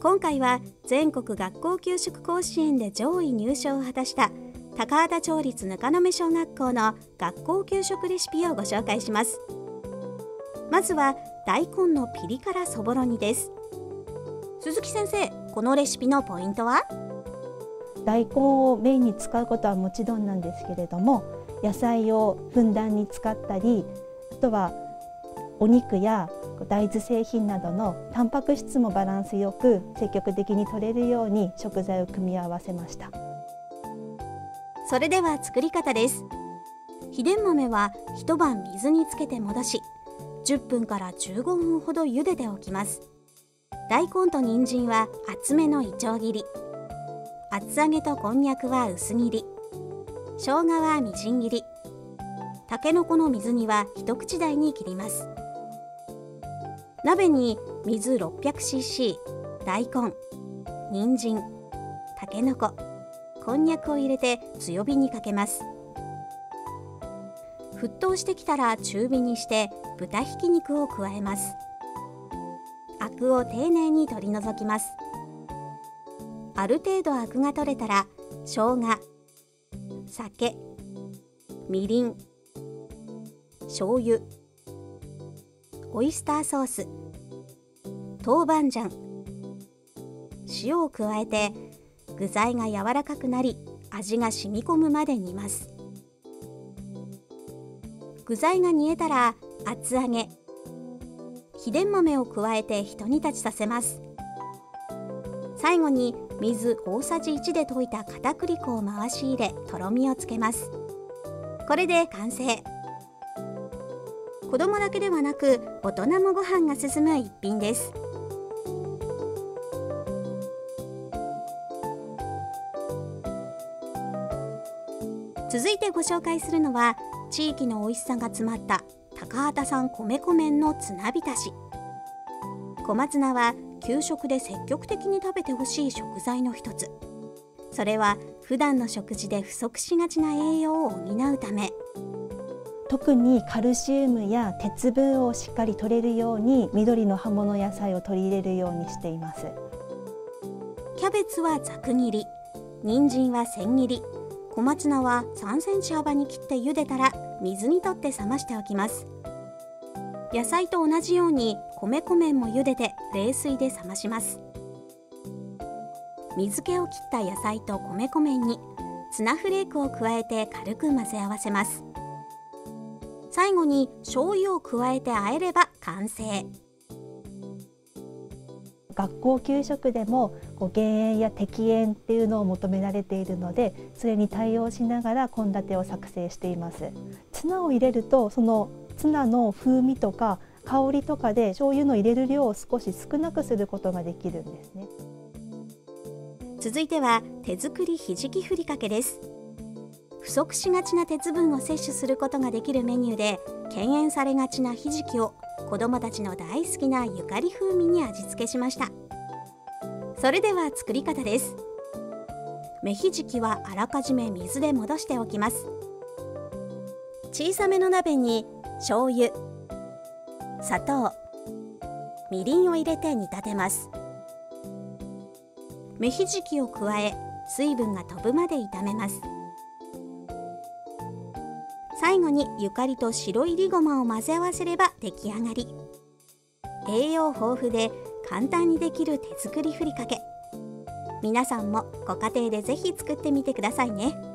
今回は全国学校給食甲子園で上位入賞を果たした高畑町立糠野目小学校の学校給食レシピをご紹介します。まずは大根のピリ辛そぼろ煮です。鈴木先生、このレシピのポイントは？ 大根をメインに使うことはもちろんなんですけれども、野菜をふんだんに使ったり、あとはお肉や大豆製品などのタンパク質もバランスよく積極的に摂れるように食材を組み合わせました。 それでは作り方です。秘伝豆は一晩水につけて戻し、10分から15分ほど茹でておきます。大根と人参は厚めのいちょう切り、厚揚げとこんにゃくは薄切り、生姜はみじん切り、たけのこの水煮は一口大に切ります。鍋に水 600cc、大根、人参、たけのこ、こんにゃくを入れて強火にかけます。沸騰してきたら中火にして豚ひき肉を加えます。アクを丁寧に取り除きます。ある程度アクが取れたら生姜、酒、みりん、醤油、オイスターソース、豆板醤、塩を加えて具材が柔らかくなり味が染み込むまで煮ます。具材が煮えたら厚揚げ、秘伝豆を加えてひと煮立ちさせます。最後に水大さじ1で溶いた片栗粉を回し入れとろみをつけます。これで完成。子供だけではなく大人もご飯が進む一品です。続いてご紹介するのは地域の美味しさが詰まった高畑産米粉麺のツナ浸し。小松菜は給食で積極的に食べてほしい食材の一つ。それは普段の食事で不足しがちな栄養を補うため。 特にカルシウムや鉄分をしっかり摂れるように緑の葉物野菜を取り入れるようにしています。 キャベツはざく切り、人参は千切り、小松菜は3センチ幅に切って茹でたら水にとって冷ましておきます。野菜と同じように米粉麺も茹でて冷水で冷まします。水気を切った野菜と米粉麺にツナフレークを加えて軽く混ぜ合わせます。最後に醤油を加えて和えれば完成。 学校給食でも減塩や適塩っていうのを求められているので、それに対応しながら献立を作成しています。ツナを入れるとそのツナの風味とか香りとかで醤油の入れる量を少し少なくすることができるんですね。 続いては手作りひじきふりかけです。不足しがちな鉄分を摂取することができるメニューで、敬遠されがちなひじきを子どもたちの大好きなゆかり風味に味付けしました。それでは作り方です。芽ひじきはあらかじめ水で戻しておきます。小さめの鍋に醤油、砂糖、みりんを入れて煮立てます。芽ひじきを加え水分が飛ぶまで炒めます。最後にゆかりと白いりごまを混ぜ合わせれば出来上がり。栄養豊富で簡単にできる手作りふりかけ。皆さんもご家庭でぜひ作ってみてくださいね。